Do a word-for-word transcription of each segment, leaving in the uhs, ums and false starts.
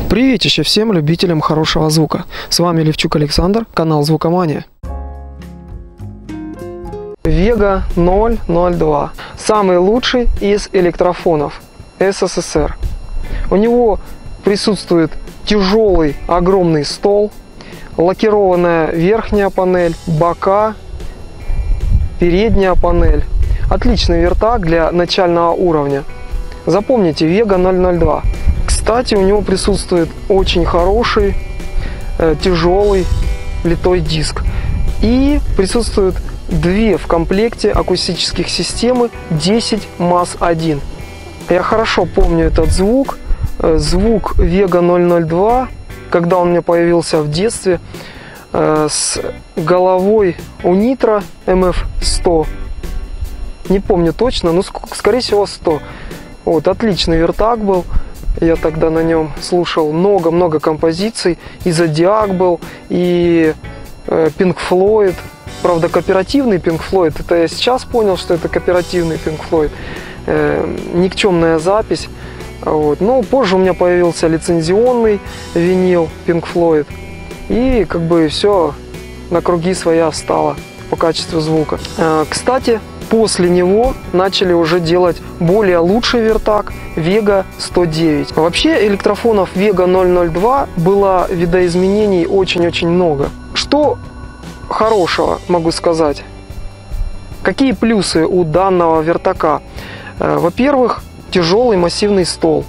Приветище всем любителям хорошего звука. С вами Левчук Александр, канал Звукомания. Вега ноль ноль два. Самый лучший из электрофонов эс эс эс эр. У него присутствует тяжелый огромный стол, лакированная верхняя панель, бока, передняя панель. Отличный вертак для начального уровня. Запомните, Вега ноль ноль два. Кстати, у него присутствует очень хороший, э, тяжелый литой диск. И присутствуют две в комплекте акустических системы десять маз один. Я хорошо помню этот звук. Э, звук Вега ноль ноль два, когда он у меня появился в детстве, э, с головой Унитра эм эф сто. Не помню точно, но скорее всего сто. Вот, отличный вертак был. Я тогда на нем слушал много-много композиций. И Зодиак был, и э, Pink Floyd. Правда, кооперативный Pink Floyd. Это я сейчас понял, что это кооперативный Pink Floyd. Э, никчемная запись. Вот. Но позже у меня появился лицензионный винил Pink Floyd. И как бы все на круги своя встало по качеству звука. Э, кстати, после него начали уже делать более лучший вертак Вега сто девять. Вообще электрофонов Вега ноль ноль два было видоизменений очень-очень много. Что хорошего могу сказать? Какие плюсы у данного вертака? Во-первых, тяжелый массивный стол.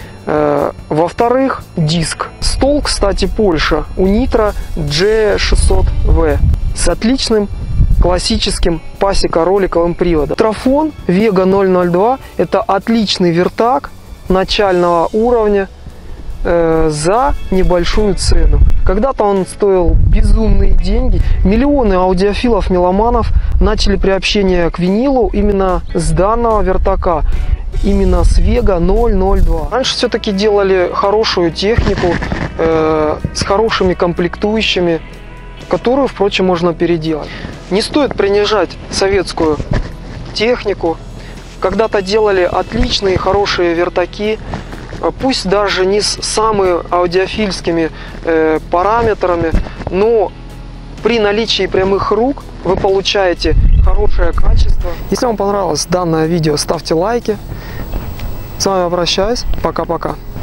Во-вторых, диск. Стол, кстати, Польша, Унитра джи шестьсот ви с отличным классическим пасеко-роликовым приводом. Электрофон Вега ноль ноль два – это отличный вертак начального уровня э, за небольшую цену. Когда-то он стоил безумные деньги. Миллионы аудиофилов-меломанов начали приобщение к винилу именно с данного вертака, именно с Вега ноль ноль два. Раньше все-таки делали хорошую технику э, с хорошими комплектующими, которую, впрочем, можно переделать. Не стоит принижать советскую технику. Когда-то делали отличные, хорошие вертаки, пусть даже не с самыми аудиофильскими э, параметрами, но при наличии прямых рук вы получаете хорошее качество. Если вам понравилось данное видео, ставьте лайки. С вами обращаюсь. Пока-пока.